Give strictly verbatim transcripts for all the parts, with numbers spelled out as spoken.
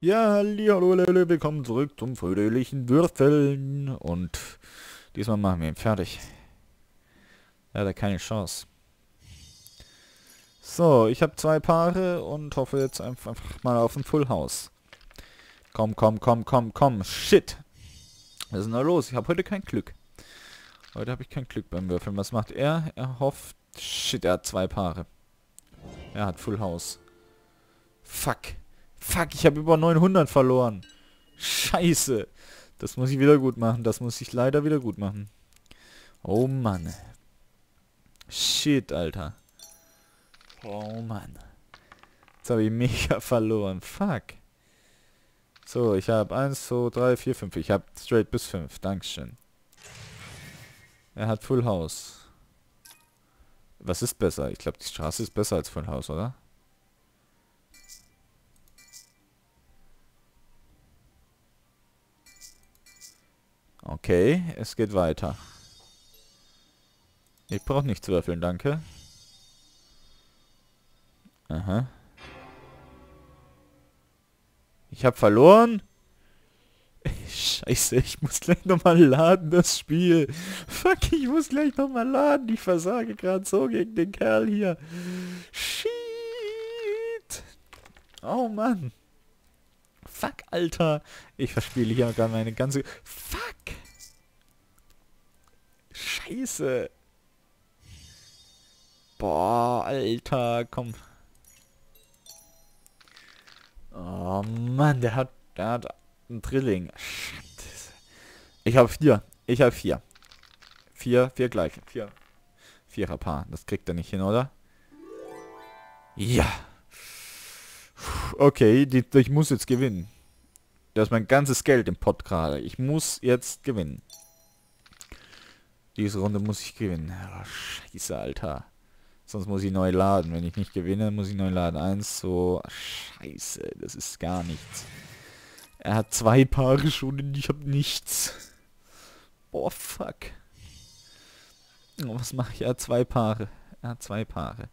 Ja, hallo, Leute, willkommen zurück zum fröhlichen Würfeln. Und diesmal machen wir ihn fertig. Er hat keine Chance. So, ich habe zwei Paare und hoffe jetzt einfach, einfach mal auf ein Full House. Komm, komm, komm, komm, komm. Shit. Was ist denn da los? Ich habe heute kein Glück. Heute habe ich kein Glück beim Würfeln. Was macht er? Er hofft... Shit, er hat zwei Paare. Er hat Full House. Fuck. Fuck, ich habe über neunhundert verloren. Scheiße. Das muss ich wieder gut machen. Das muss ich leider wieder gut machen. Oh Mann. Shit, Alter. Oh Mann. Jetzt habe ich mega verloren. Fuck. So, ich habe eins, zwei, drei, vier, fünf. Ich habe straight bis fünf. Dankeschön. Er hat Full House. Was ist besser? Ich glaube, die Straße ist besser als Full House, oder? Okay, es geht weiter. Ich brauche nicht zu würfeln, danke. Aha. Ich habe verloren. Scheiße, ich muss gleich nochmal laden, das Spiel. Fuck, ich muss gleich nochmal laden. Ich versage gerade so gegen den Kerl hier. Shit. Oh Mann. Fuck, Alter. Ich verspiele hier gerade meine ganze... Fuck. Scheiße. Boah, Alter, komm. Oh Mann, der hat... Der hat einen Drilling. Scheiße. Ich habe vier. Ich habe vier. Vier, vier gleich. Vier. Vierer Paar. Das kriegt er nicht hin, oder? Ja. Okay, die, ich muss jetzt gewinnen. Da ist mein ganzes Geld im Pott gerade. Ich muss jetzt gewinnen. Diese Runde muss ich gewinnen. Oh, scheiße, Alter. Sonst muss ich neu laden. Wenn ich nicht gewinne, muss ich neu laden. Eins, so. Scheiße, das ist gar nichts. Er hat zwei Paare schon und ich habe nichts. Boah, fuck. Oh, was mache ich? Er hat zwei Paare. Er hat zwei Paare.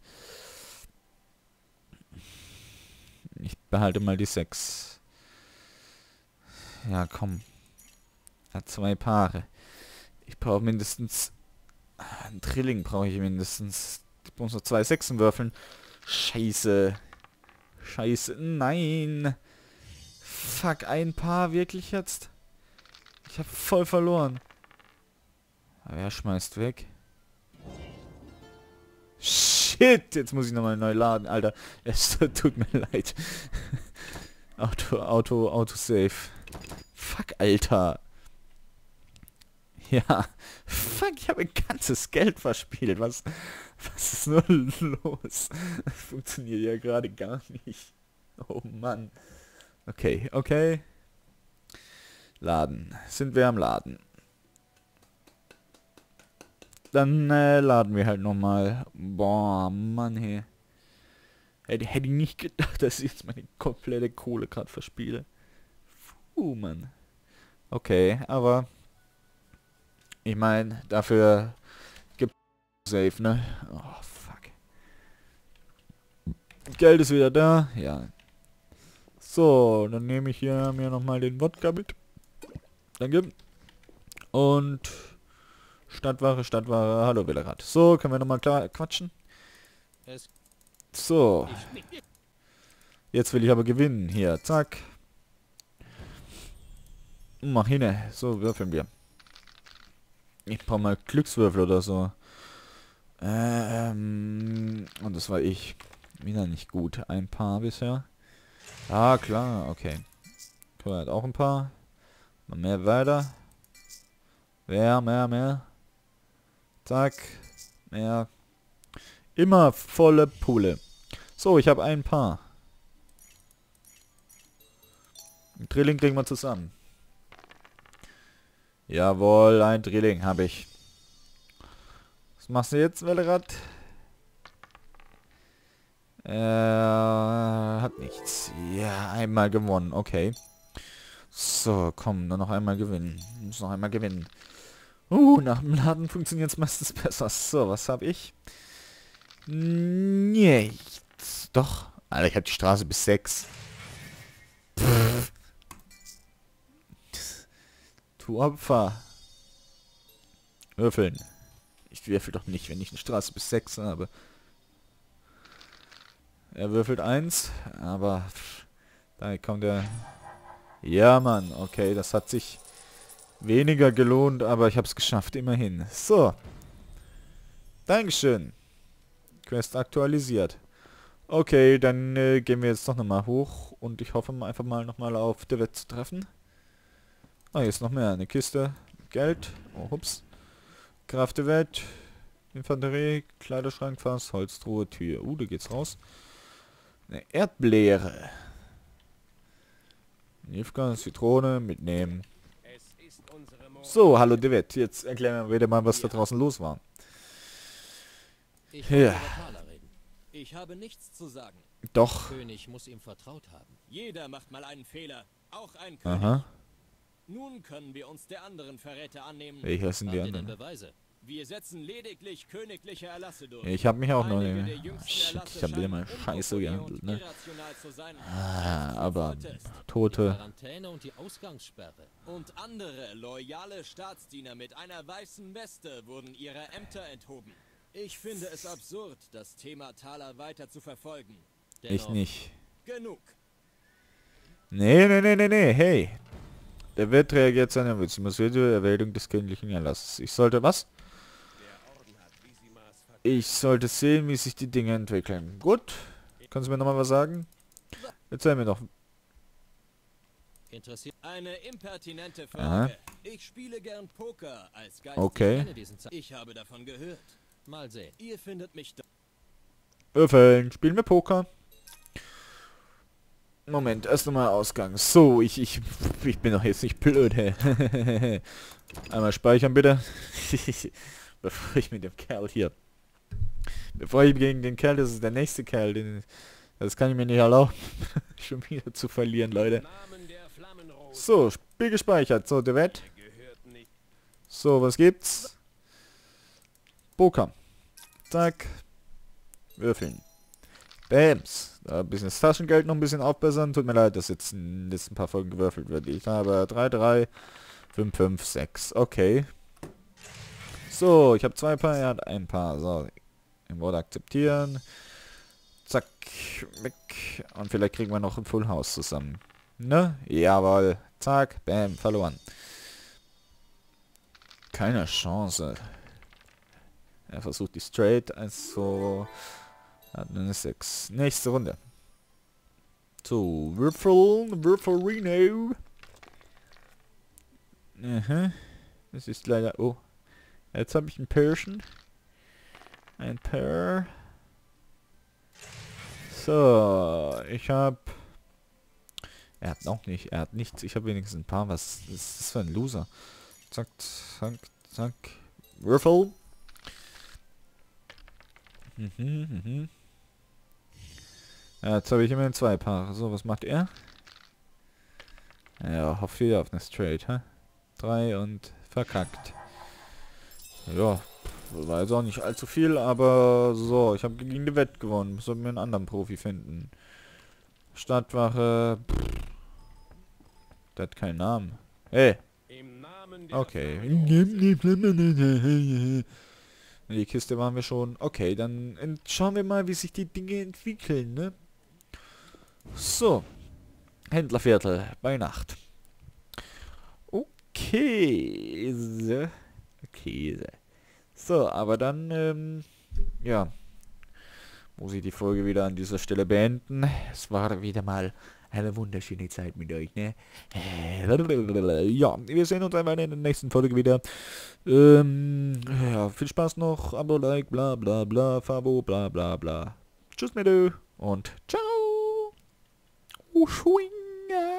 Ich behalte mal die sechs. Ja, komm. Er hat zwei Paare. Ich brauche mindestens... Ein Drilling brauche ich mindestens. Ich muss noch zwei Sechsen würfeln. Scheiße. Scheiße. Nein. Fuck, ein Paar. Wirklich jetzt? Ich habe voll verloren. Aber er schmeißt weg. Shit. Jetzt muss ich nochmal neu laden, Alter. Es tut mir leid. Auto, Auto, Auto safe. Fuck, Alter. Ja. Fuck, ich habe ein ganzes Geld verspielt. Was, was ist nur los? Das funktioniert ja gerade gar nicht. Oh Mann. Okay, okay. Laden. Sind wir am Laden. Dann äh, laden wir halt nochmal. Boah, Mann, hey. Hätte, hätte ich nicht gedacht, dass ich jetzt meine komplette Kohle gerade verspiele. Puh, Mann. Okay, aber... Ich meine, dafür gibt es safe, ne? Oh, fuck. Geld ist wieder da. Ja. So, dann nehme ich hier mir nochmal den Wodka mit. Danke. Und Stadtware, Stadtware. Hallo, Willerad. So, können wir nochmal quatschen? So. Jetzt will ich aber gewinnen. Hier, zack. Mach hin. So, würfeln wir. Ich brauche mal Glückswürfel oder so. Ähm, und das war ich. Wieder nicht gut. Ein paar bisher. Ah, klar, okay. Cool, hat auch ein paar. Mal mehr weiter. Mehr, mehr, mehr. Zack. Mehr. Immer volle Pulle. So, ich habe ein paar. Ein Drilling kriegen wir zusammen. Jawohl, ein Drilling habe ich. Was machst du jetzt, Wellerad? Äh, hat nichts. Ja, einmal gewonnen, okay. So, komm, nur noch einmal gewinnen. Muss noch einmal gewinnen. Uh, nach dem Laden funktioniert es meistens besser. So, was habe ich? Nichts. Doch. Alter, ich habe die Straße bis sechs. Pff. Du Opfer. Würfeln. Ich würfel doch nicht, wenn ich eine Straße bis sechs habe. Er würfelt eins, aber pff, da kommt er. Ja, Mann, okay, das hat sich weniger gelohnt, aber ich habe es geschafft, immerhin. So. Dankeschön. Quest aktualisiert. Okay, dann äh, gehen wir jetzt doch nochmal hoch und ich hoffe mal einfach mal nochmal auf Devet zu treffen. Ah, hier ist noch mehr. Eine Kiste. Geld. Oh, hups. Kraft Devet. Infanterie. Kleiderschrank, Fass, Holztruhe, Tür. Uh, da geht's raus. Eine Erdbeere. Nilfgaard, Zitrone, mitnehmen. So, hallo Devet. Jetzt erklären wir wieder mal, was da draußen los war. Ich ja. Ich habe nichts zu sagen. Doch. Der König muss ihm vertraut haben. Jeder macht mal einen Fehler. Auch ein König. Aha. Nun können wir uns der anderen Verräter annehmen. Welcher sind die Habt ihr denn anderen? Beweise? Wir setzen lediglich königliche Erlasse durch. Ich habe mich auch noch Einige nicht... der jüngsten Shit, Erlasse ich habe wieder mal scheinen scheiße unpopuläre gehandelt, und ne? irrational zu sein. Ah, aber... Die Tote... Quarantäne und die Ausgangssperre. Und andere loyale Staatsdiener mit einer weißen Weste wurden ihrer Ämter enthoben. Ich finde es absurd, das Thema Thaler weiter zu verfolgen. Ich Dennoch, nicht. Genug. Nee, nee, nee, nee, nee, hey. Der Wirt reagiert seiner Mütze. Erwählung des königlichen Erlasses. Ich sollte was? Ich sollte sehen, wie sich die Dinge entwickeln. Gut. Kannst du mir nochmal was sagen? Erzähl mir doch. interessiert Eine impertinente Frage. Aha. Ich spiele gern Poker als Geist. Okay. gerne diesen Ze Ich habe davon gehört. Mal sehen. Ihr findet mich da. Würfeln. Spielen wir Poker. Moment, erst nochmal Ausgang. So, ich, ich, ich bin doch jetzt nicht blöd, hä? Einmal speichern, bitte. Bevor ich mit dem Kerl hier... Bevor ich gegen den Kerl, das ist der nächste Kerl, den, das kann ich mir nicht erlauben, schon wieder zu verlieren, Leute. So, Spiel gespeichert. So, der Wett. So, was gibt's? Poker. Zack. Würfeln. Bams. Da ein bisschen das Taschengeld noch ein bisschen aufbessern. Tut mir leid, dass jetzt in den letzten paar Folgen gewürfelt wird. Ich habe drei, drei, fünf, fünf, sechs. Okay. So, ich habe zwei Paar, er hat ein Paar. So, im Wort akzeptieren. Zack. Weg. Und vielleicht kriegen wir noch ein Full House zusammen. Ne? Jawohl. Zack. Bam. Verloren. Keine Chance. Er versucht die Straight. Also... Hat eine sechs. Nächste Runde. So, Würfel, Würfelino. Aha. Das ist leider... Oh. Jetzt habe ich ein Pärchen. Ein Paar. So, ich habe... Er hat noch nicht. Er hat nichts. Ich habe wenigstens ein Paar. Was ist das für ein Loser? Zack, zack, zack. Würfel. Mhm, mhm. Ja, jetzt habe ich immerhin zwei Paare. So, was macht er? Ja, hofft wieder auf eine Straight, hä? Drei und verkackt. Ja, war jetzt auch nicht allzu viel, aber so, ich habe gegen die Wett gewonnen. Sollten wir einen anderen Profi finden. Stadtwache. Pff, der hat keinen Namen. Hey! Okay. Die Kiste waren wir schon. Okay, dann schauen wir mal, wie sich die Dinge entwickeln, ne? So. Händlerviertel bei Nacht. Okay. So. Okay. So, aber dann, ähm, ja. Muss ich die Folge wieder an dieser Stelle beenden. Es war wieder mal eine wunderschöne Zeit mit euch, ne? Ja, wir sehen uns einmal in der nächsten Folge wieder. Ähm, ja, viel Spaß noch. Abo, Like, bla bla bla, Fabo, bla bla bla. Tschüss, Medo und ciao. Schwinga.